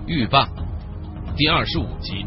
狱霸第25集。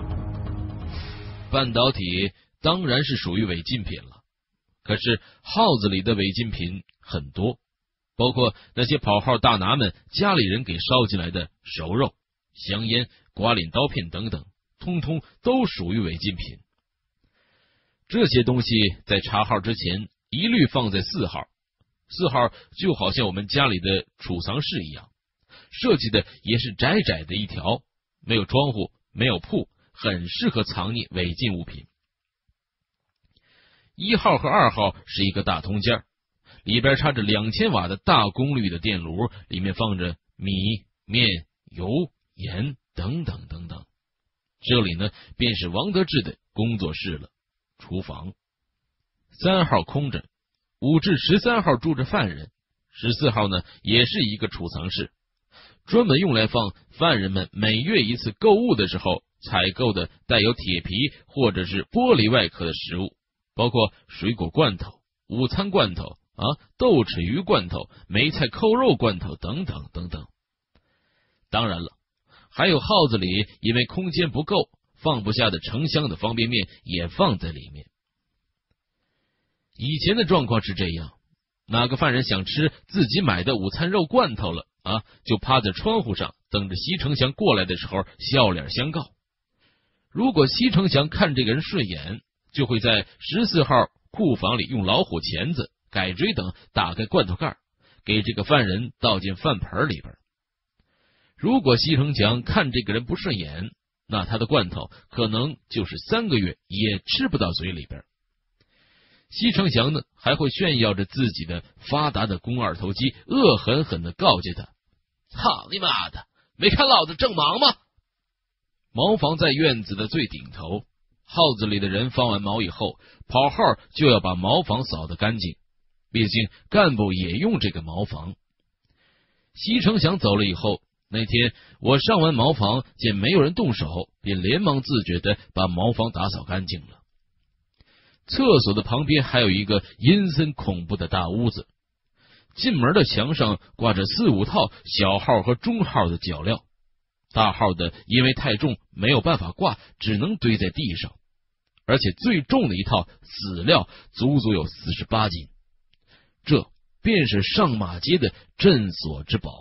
半导体当然是属于违禁品了，可是号子里的违禁品很多，包括那些跑号大拿们家里人给烧进来的熟肉、香烟、刮脸刀片等等，通通都属于违禁品。这些东西在查号之前一律放在4号，4号就好像我们家里的储藏室一样，设计的也是窄窄的一条，没有窗户，没有铺，很适合藏匿违禁物品。1号和2号是一个大通间，里边插着2000瓦的大功率的电炉，里面放着米、面、油、盐等等等等。这里呢，便是王得志的工作室了，厨房。3号空着，5至13号住着犯人，14号呢也是一个储藏室，专门用来放犯人们每月一次购物的时候采购的带有铁皮或者是玻璃外壳的食物，包括水果罐头、午餐罐头豆豉鱼罐头、梅菜扣肉罐头等等等等。当然了，还有号子里因为空间不够放不下的成箱的方便面也放在里面。以前的状况是这样，哪个犯人想吃自己买的午餐肉罐头了就趴在窗户上等着西成祥过来的时候笑脸相告。如果西成祥看这个人顺眼，就会在14号库房里用老虎钳子、改锥等打开罐头盖，给这个犯人倒进饭盆里边。如果西成祥看这个人不顺眼，那他的罐头可能就是3个月也吃不到嘴里边。西成祥呢，还会炫耀着自己的发达的肱二头肌，恶狠狠地告诫他：操你妈的，没看老子正忙吗？茅房在院子的最顶头，号子里的人放完茅以后，跑号就要把茅房扫得干净，毕竟干部也用这个茅房。西成祥走了以后，那天我上完茅房见没有人动手，便连忙自觉地把茅房打扫干净了。厕所的旁边还有一个阴森恐怖的大屋子，进门的墙上挂着4、5套小号和中号的脚镣，大号的因为太重没有办法挂，只能堆在地上，而且最重的一套死料足足有48斤，这便是上马街的镇所之宝。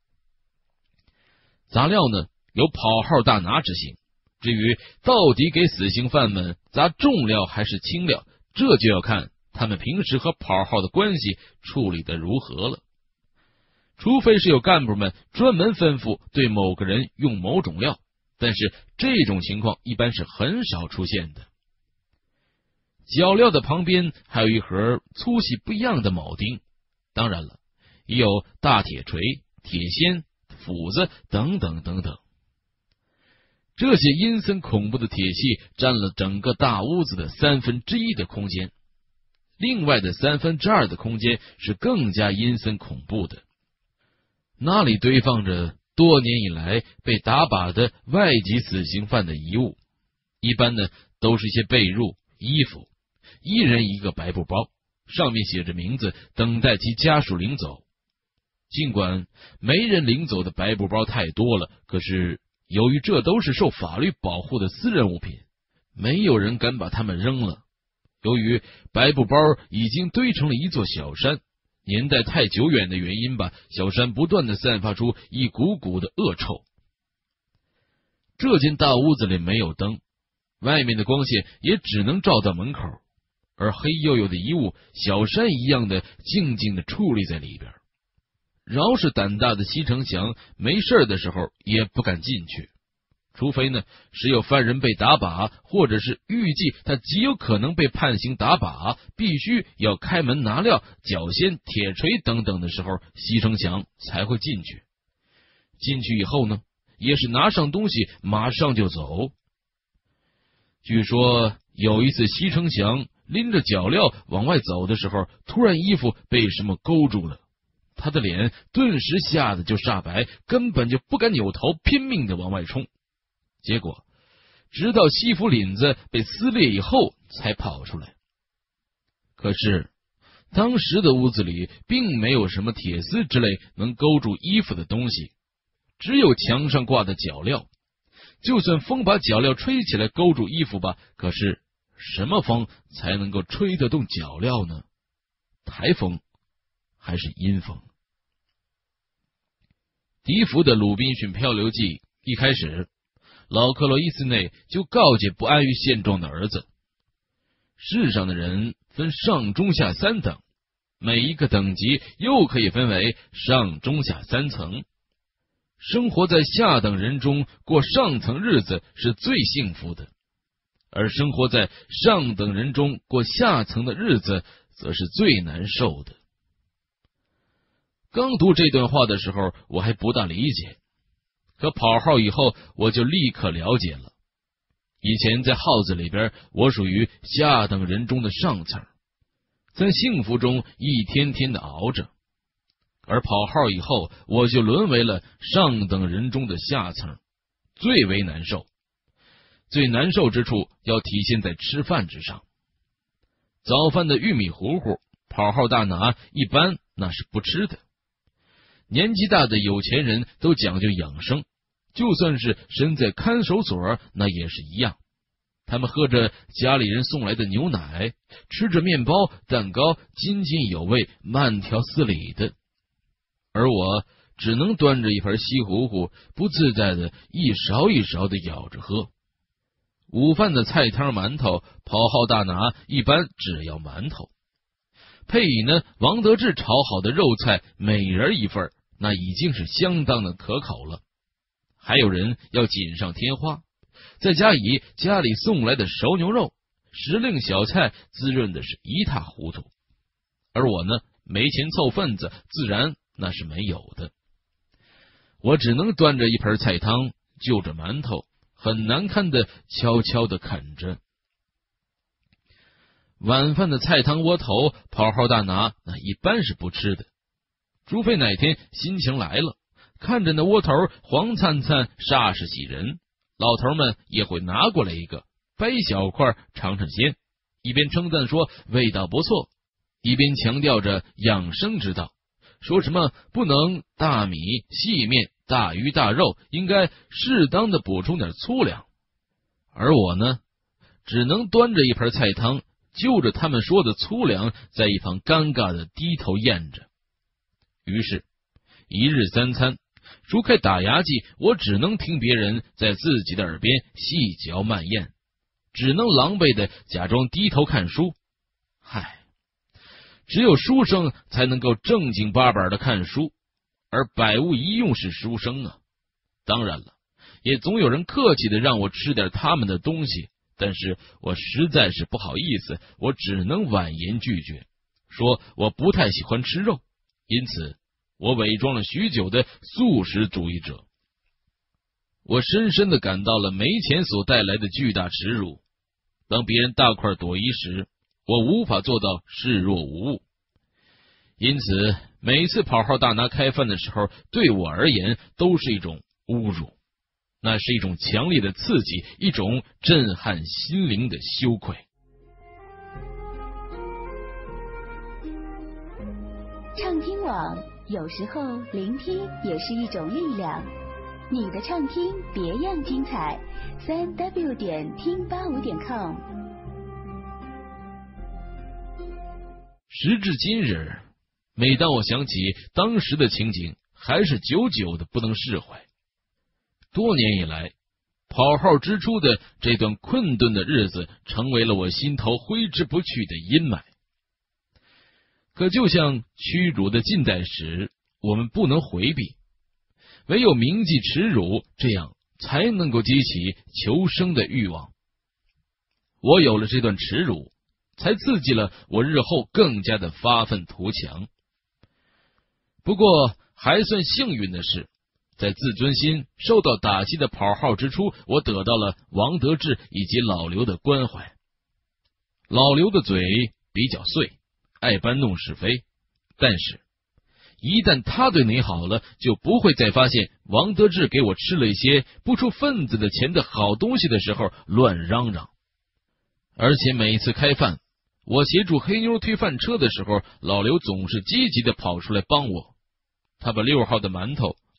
杂料呢，有跑号大拿之行，至于到底给死刑犯们砸重料还是轻料，这就要看他们平时和跑号的关系处理得如何了。除非是有干部们专门吩咐对某个人用某种料，但是这种情况一般是很少出现的。脚镣的旁边还有一盒粗细不一样的铆钉，当然了，也有大铁锤、铁锨、斧子等等等等。这些阴森恐怖的铁器占了整个大屋子的1/3的空间，另外的2/3的空间是更加阴森恐怖的，那里堆放着多年以来被打靶的外籍死刑犯的遗物，一般呢都是一些被褥、衣服，一人一个白布包，上面写着名字，等待其家属领走。尽管没人领走的白布包太多了，可是由于这都是受法律保护的私人物品，没有人敢把它们扔了。由于白布包已经堆成了一座小山，年代太久远的原因吧，小山不断地散发出一股股的恶臭。这间大屋子里没有灯，外面的光线也只能照到门口，而黑黝黝的遗物小山一样的静静地矗立在里边。饶是胆大的西成祥没事的时候也不敢进去，除非呢是有犯人被打靶，或者是预计他极有可能被判刑打靶，必须要开门拿料、脚锨、铁锤等等的时候，西成祥才会进去。进去以后呢，也是拿上东西马上就走。据说有一次西成祥拎着脚镣往外走的时候，突然衣服被什么勾住了，他的脸顿时吓得就煞白，根本就不敢扭头，拼命的往外冲。结果直到西服领子被撕裂以后才跑出来。可是当时的屋子里并没有什么铁丝之类能勾住衣服的东西， 只有墙上挂的脚镣。就算风把脚镣吹起来勾住衣服吧，可是什么风才能够吹得动脚镣呢？台风还是阴风？笛福的《鲁滨逊漂流记》一开始，老克洛伊斯内就告诫不安于现状的儿子：世上的人分上中下三等，每一个等级又可以分为上中下三层。生活在下等人中过上层日子是最幸福的，而生活在上等人中过下层的日子则是最难受的。刚读这段话的时候，我还不大理解，可跑号以后我就立刻了解了。以前在号子里边，我属于下等人中的上层，在幸福中一天天的熬着，而跑号以后，我就沦为了上等人中的下层，最为难受。最难受之处要体现在吃饭之上。早饭的玉米糊糊，跑号大拿一般那是不吃的。年纪大的有钱人都讲究养生，就算是身在看守所，那也是一样。他们喝着家里人送来的牛奶，吃着面包、蛋糕，津津有味，慢条斯理的。而我只能端着一盆稀糊糊，不自在的一勺一勺的舀着喝。午饭的菜汤馒头，跑号大拿一般只要馒头，配以呢王得志炒好的肉菜，每人一份，那已经是相当的可口了。还有人要锦上添花，再加以家里送来的熟牛肉，时令小菜，滋润的是一塌糊涂。而我呢，没钱凑份子，自然那是没有的。我只能端着一盆菜汤，就着馒头，很难堪的悄悄的啃着。晚饭的菜汤窝头，跑号大拿那一般是不吃的，除非哪天心情来了，看着那窝头黄灿灿，煞是喜人，老头们也会拿过来一个，掰一小块尝尝鲜，一边称赞说味道不错，一边强调着养生之道，说什么不能大米细面大鱼大肉，应该适当的补充点粗粮。而我呢，只能端着一盆菜汤，就着他们说的粗粮，在一旁尴尬的低头咽着。于是一日三餐，除开打牙祭，我只能听别人在自己的耳边细嚼慢咽，只能狼狈的假装低头看书。嗨，只有书生才能够正经八百的看书，而百无一用是书生啊。当然了，也总有人客气的让我吃点他们的东西，但是我实在是不好意思，我只能婉言拒绝，说我不太喜欢吃肉，因此我伪装了许久的素食主义者。我深深的感到了没钱所带来的巨大耻辱。当别人大块朵颐时，我无法做到视若无物。因此每次跑号大拿开饭的时候，对我而言都是一种侮辱，那是一种强烈的刺激，一种震撼心灵的羞愧。 畅听网，有时候聆听也是一种力量。你的畅听别样精彩，3w 点听85.com。 时至今日，每当我想起当时的情景，还是久久的不能释怀。多年以来，跑号之初的这段困顿的日子，成为了我心头挥之不去的阴霾。可就像屈辱的近代史，我们不能回避，唯有铭记耻辱，这样才能够激起求生的欲望。我有了这段耻辱，才刺激了我日后更加的发愤图强。不过还算幸运的是，在自尊心受到打击的跑号之初，我得到了王得志以及老刘的关怀。老刘的嘴比较碎，爱搬弄是非，但是一旦他对你好了，就不会再发现王得志给我吃了一些不出分子的钱的好东西的时候乱嚷嚷。而且每一次开饭，我协助黑妞推饭车的时候，老刘总是积极的跑出来帮我。他把6号的馒头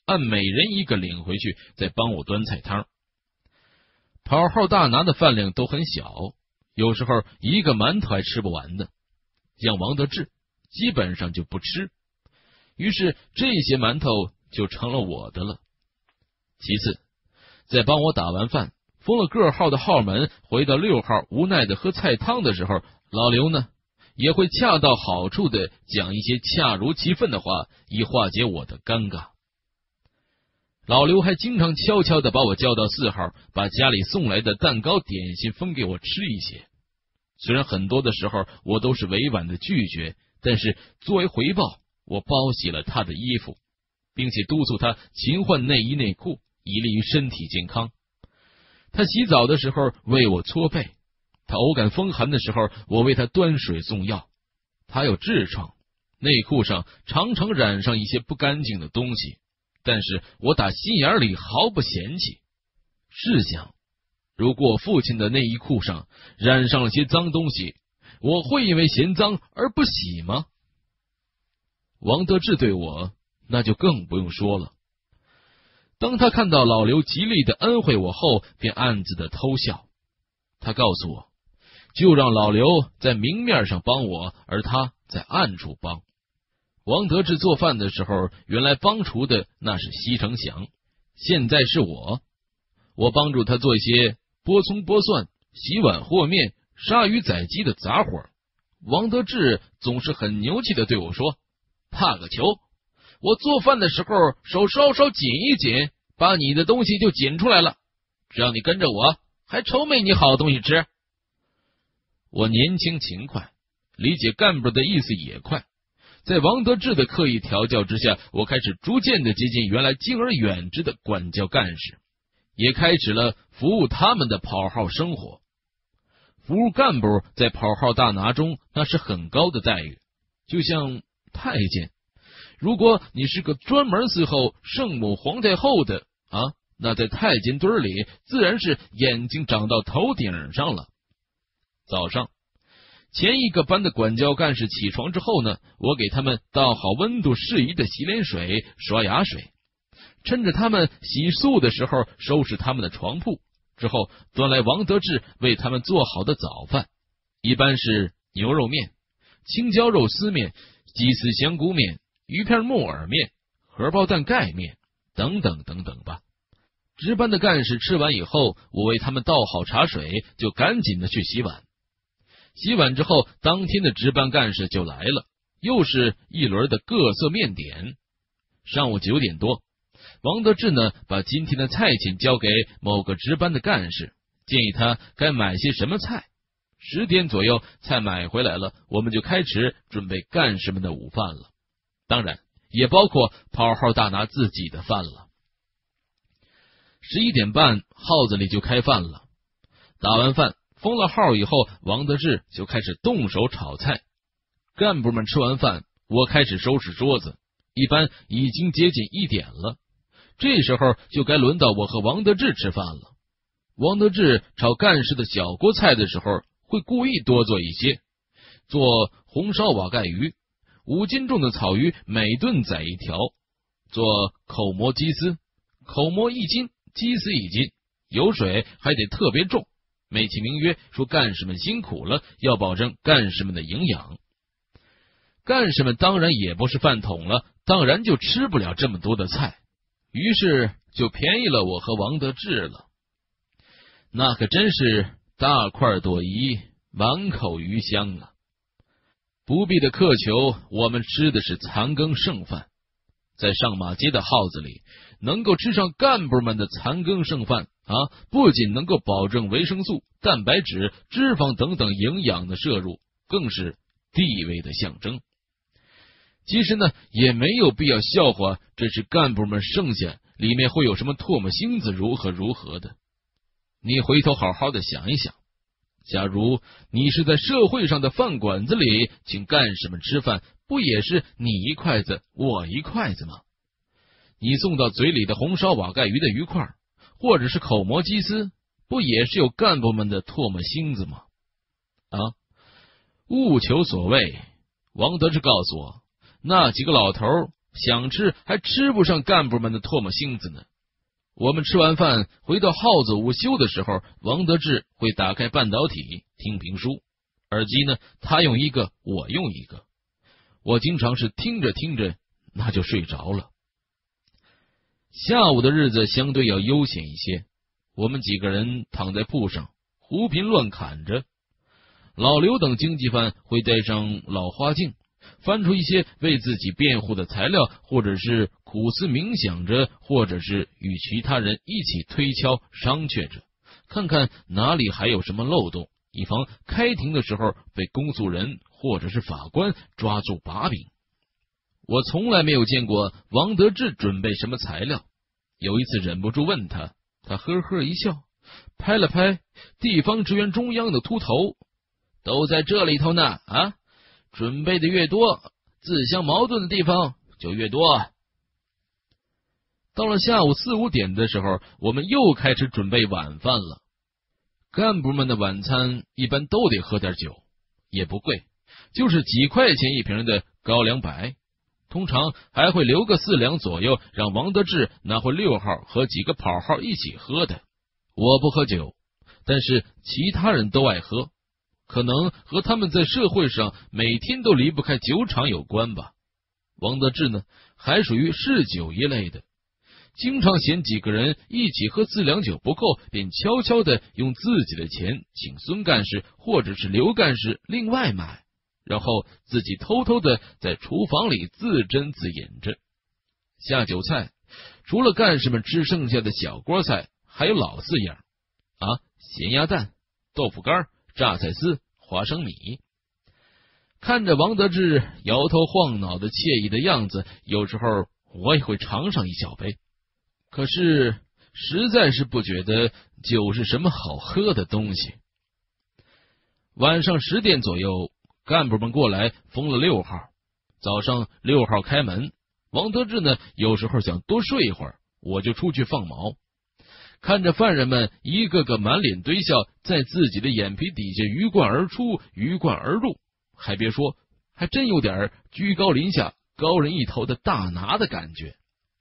按每人一个领回去，再帮我端菜汤。跑号大拿的饭量都很小，有时候一个馒头还吃不完的，像王德志基本上就不吃，于是这些馒头就成了我的了。其次，在帮我打完饭封了个号的号门，回到6号无奈的喝菜汤的时候，老刘呢也会恰到好处的讲一些恰如其分的话，以化解我的尴尬。老刘还经常悄悄的把我叫到4号，把家里送来的蛋糕点心分给我吃一些。虽然很多的时候我都是委婉的拒绝，但是作为回报，我包洗了他的衣服，并且督促他勤换内衣内裤，以利于身体健康。他洗澡的时候为我搓背，他偶感风寒的时候，我为他端水送药。他有痔疮，内裤上常常染上一些不干净的东西，但是我打心眼里毫不嫌弃。试想，如果我父亲的内衣裤上染上了些脏东西，我会因为嫌脏而不洗吗？王德志对我那就更不用说了。当他看到老刘极力的安慰我后，便暗自的偷笑。他告诉我，就让老刘在明面上帮我，而他在暗处帮。王德志做饭的时候，原来帮厨的那是西成祥，现在是我。我帮助他做一些剥葱剥蒜、洗碗和面、杀鱼宰鸡的杂活。王德志总是很牛气的对我说，怕个球，我做饭的时候手稍稍紧一紧，把你的东西就紧出来了，只要你跟着我，还愁没你好东西吃。我年轻勤快，理解干部的意思也快，在王德志的刻意调教之下，我开始逐渐的接近原来敬而远之的管教干事，也开始了服务他们的跑号生活。服务干部在跑号大拿中那是很高的待遇，就像太监，如果你是个专门伺候圣母皇太后的那在太监堆里自然是眼睛长到头顶上了。早上前一个班的管教干事起床之后呢，我给他们倒好温度适宜的洗脸水、刷牙水，趁着他们洗漱的时候收拾他们的床铺，之后端来王德志为他们做好的早饭，一般是牛肉面、青椒肉丝面、鸡丝香菇面、鱼片木耳面、荷包蛋盖面等等等等吧。值班的干事吃完以后，我为他们倒好茶水，就赶紧的去洗碗。洗碗之后，当天的值班干事就来了，又是一轮的各色面点。上午9点多，王德志呢把今天的菜钱交给某个值班的干事，建议他该买些什么菜。10点左右菜买回来了，我们就开始准备干事们的午饭了，当然也包括跑号大拿自己的饭了。11点半，号子里就开饭了。打完饭封了号以后，王德志就开始动手炒菜。干部们吃完饭，我开始收拾桌子，一般已经接近1点了。这时候就该轮到我和王德志吃饭了。王德志炒干事的小锅菜的时候，会故意多做一些，做红烧瓦盖鱼，5斤重的草鱼每顿宰1条，做口蘑鸡丝，口蘑1斤，鸡丝1斤，油水还得特别重，美其名曰说干事们辛苦了，要保证干事们的营养。干事们当然也不是饭桶了，当然就吃不了这么多的菜，于是就便宜了我和王德志了。那可真是大块朵颐，满口鱼香啊！不必的苛求，我们吃的是残羹剩饭。在上马街的号子里，能够吃上干部们的残羹剩饭不仅能够保证维生素、蛋白质、脂肪等等营养的摄入，更是地位的象征。其实呢，也没有必要笑话这是干部们剩下，里面会有什么唾沫星子如何如何的。你回头好好的想一想，假如你是在社会上的饭馆子里请干事们吃饭，不也是你一筷子我一筷子吗？你送到嘴里的红烧瓦盖鱼的鱼块，或者是口蘑鸡丝，不也是有干部们的唾沫星子吗？物求所谓。王德志告诉我，那几个老头想吃还吃不上干部们的唾沫星子呢。我们吃完饭回到耗子午休的时候，王得志会打开半导体听评书，耳机呢他用一个，我用一个。我经常是听着听着那就睡着了。下午的日子相对要悠闲一些，我们几个人躺在铺上胡频乱砍着。老刘等经济犯会带上老花镜，翻出一些为自己辩护的材料，或者是苦思冥想着，或者是与其他人一起推敲商榷着，看看哪里还有什么漏洞，以防开庭的时候被公诉人或者是法官抓住把柄。我从来没有见过王得志准备什么材料，有一次忍不住问他，他呵呵一笑，拍了拍地方支援中央的秃头，都在这里头呢啊！准备的越多，自相矛盾的地方就越多。到了下午4、5点的时候，我们又开始准备晚饭了。干部们的晚餐一般都得喝点酒，也不贵，就是几块钱一瓶的高粱白，通常还会留个4两左右，让王得志拿回6号和几个跑号一起喝的。我不喝酒，但是其他人都爱喝，可能和他们在社会上每天都离不开酒场有关吧。王得志呢，还属于嗜酒一类的，经常嫌几个人一起喝4两酒不够，便悄悄的用自己的钱请孙干事或者是刘干事另外买，然后自己偷偷的在厨房里自斟自饮着。下酒菜除了干事们吃剩下的小锅菜，还有老4样啊，咸鸭蛋、豆腐干、榨菜丝、花生米。看着王得志摇头晃脑的惬意的样子，有时候我也会尝上一小杯，可是实在是不觉得酒是什么好喝的东西。晚上10点左右，干部们过来封了6号。早上6号开门，王得志呢有时候想多睡一会儿，我就出去放毛。看着犯人们一个个满脸堆笑，在自己的眼皮底下鱼贯而出，鱼贯而入，还别说，还真有点居高临下、高人一头的大拿的感觉。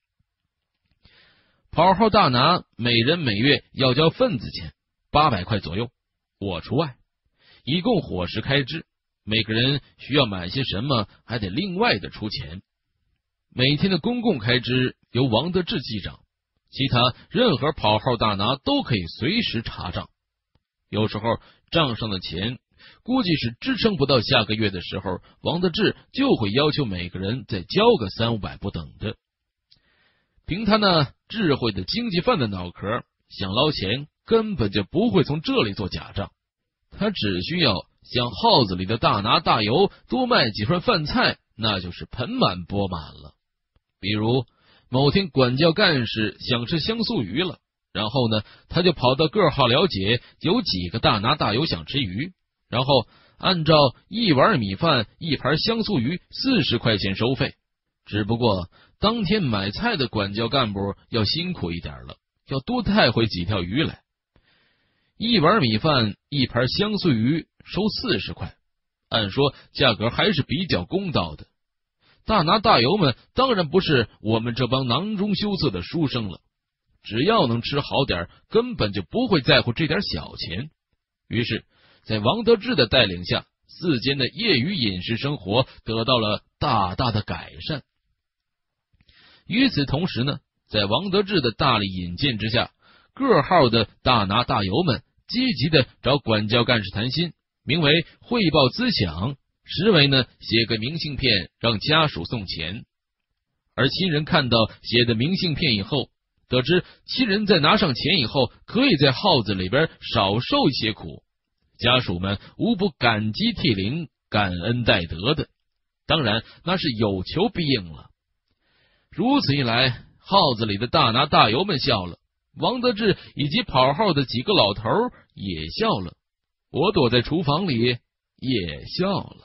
跑号大拿每人每月要交份子钱800块左右，我除外，一共伙食开支，每个人需要买些什么还得另外的出钱。每天的公共开支由王得志记账，其他任何跑号大拿都可以随时查账。有时候账上的钱估计是支撑不到下个月的时候，王得志就会要求每个人再交个300、500不等的。凭他那智慧的经济犯的脑壳，想捞钱根本就不会从这里做假账，他只需要向号子里的大拿大油多卖几份饭菜，那就是盆满钵满了。比如某天管教干事想吃香酥鱼了，然后呢他就跑到个号了解有几个大拿大油想吃鱼，然后按照1碗米饭1盘香酥鱼40块钱收费。只不过当天买菜的管教干部要辛苦一点了，要多带回几条鱼来。1碗米饭1盘香酥鱼收40块，按说价格还是比较公道的。大拿大油们当然不是我们这帮囊中羞涩的书生了，只要能吃好点，根本就不会在乎这点小钱。于是在王得志的带领下，4间的业余饮食生活得到了大大的改善。与此同时呢，在王得志的大力引荐之下，个号的大拿大油们积极的找管教干事谈心，名为汇报资饷，实为呢写个明信片让家属送钱。而亲人看到写的明信片以后，得知亲人在拿上钱以后可以在号子里边少受一些苦，家属们无不感激涕零，感恩戴德的，当然那是有求必应了。如此一来，号子里的大拿大油们笑了，王得志以及跑号的几个老头也笑了，我躲在厨房里也笑了。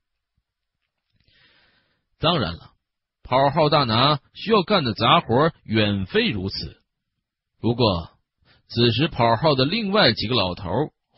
当然了，跑号大拿需要干的杂活远非如此。不过此时跑号的另外几个老头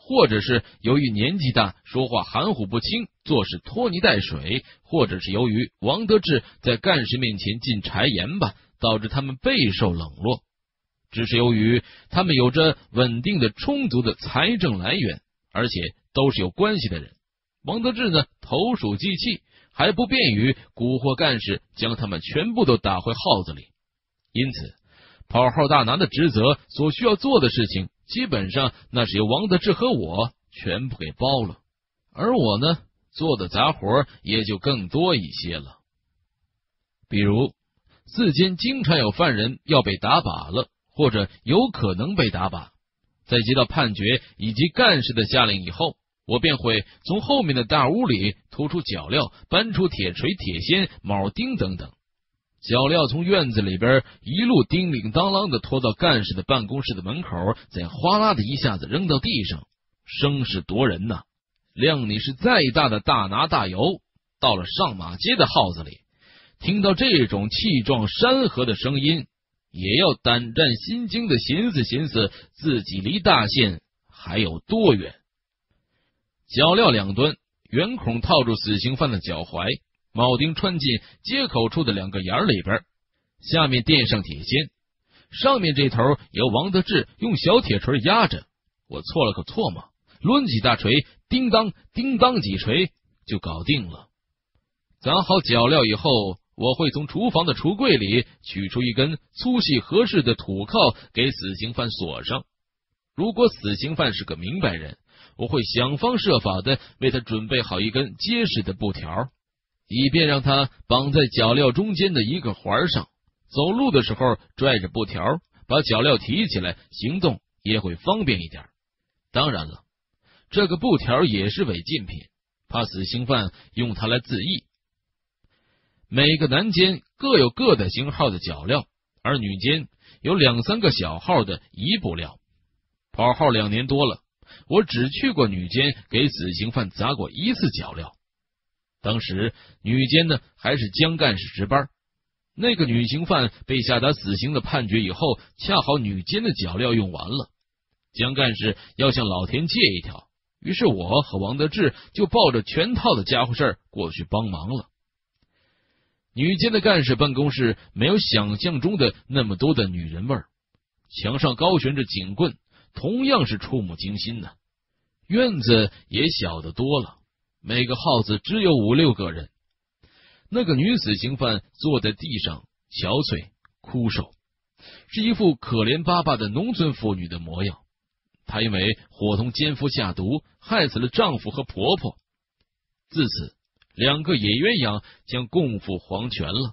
或者是由于年纪大，说话含糊不清，做事拖泥带水，或者是由于王得志在干事面前进谗言吧，导致他们备受冷落。只是由于他们有着稳定的充足的财政来源，而且都是有关系的人，王得志呢投鼠忌器，还不便于蛊惑干事将他们全部都打回号子里。因此跑号大拿的职责所需要做的事情，基本上那是由王得志和我全部给包了，而我呢做的杂活也就更多一些了。比如寺间经常有犯人要被打靶了，或者有可能被打靶，在接到判决以及干事的下令以后，我便会从后面的大屋里拖出脚镣，搬出铁锤、铁锨、铆钉等等。脚镣从院子里边一路叮铃当啷的拖到干事的办公室的门口，再哗啦的一下子扔到地上，声势夺人呐！谅你是再大的大拿大游，到了上马街的号子里，听到这种气壮山河的声音，也要胆战心惊的寻思寻思自己离大限还有多远。脚镣两端圆孔套住死刑犯的脚踝，铆钉穿进接口处的2个眼里边，下面垫上铁锨，上面这头由王得志用小铁锤压着。我错了个错嘛，抡起大锤，叮当叮当几锤就搞定了。砸好脚镣以后，我会从厨房的橱柜里取出一根粗细合适的土铐，给死刑犯锁上。如果死刑犯是个明白人，我会想方设法的为他准备好一根结实的布条，以便让他绑在脚镣中间的一个环上，走路的时候拽着布条，把脚镣提起来，行动也会方便一点。当然了，这个布条也是违禁品，怕死刑犯用它来自缢。每个男监各有各的型号的脚镣，而女监有2、3个小号的一布料。跑号2年多了，我只去过女监给死刑犯砸过1次脚镣。当时女监呢还是江干事值班，那个女刑犯被下达死刑的判决以后，恰好女监的脚镣用完了，江干事要向老田借一条，于是我和王得志就抱着全套的家伙事过去帮忙了。女监的干事办公室没有想象中的那么多的女人味儿，墙上高悬着警棍，同样是触目惊心的。院子也小得多了，每个号子只有5、6个人。那个女死刑犯坐在地上，憔悴枯瘦，是一副可怜巴巴的农村妇女的模样。她因为伙同奸夫下毒，害死了丈夫和婆婆，自此2个野鸳鸯将共赴黄泉了。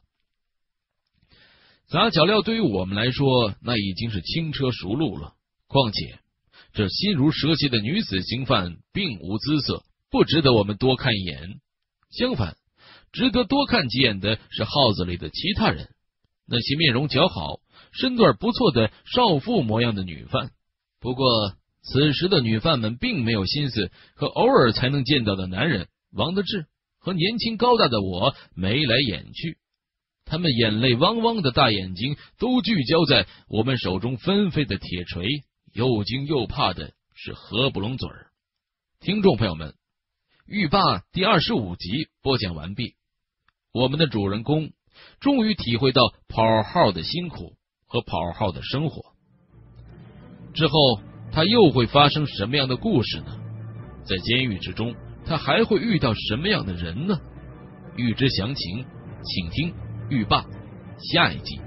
砸脚镣对于我们来说，那已经是轻车熟路了。况且这心如蛇蝎的女死刑犯并无姿色，不值得我们多看一眼。相反，值得多看几眼的是号子里的其他人，那些面容姣好、身段不错的少妇模样的女犯。不过此时的女犯们并没有心思和偶尔才能见到的男人王得志和年轻高大的我眉来眼去，他们眼泪汪汪的大眼睛都聚焦在我们手中纷飞的铁锤，又惊又怕的是合不拢嘴儿。听众朋友们，狱霸第25集播讲完毕。我们的主人公终于体会到跑号的辛苦和跑号的生活，之后他又会发生什么样的故事呢？在监狱之中，他还会遇到什么样的人呢？欲知详情，请听狱霸下一集。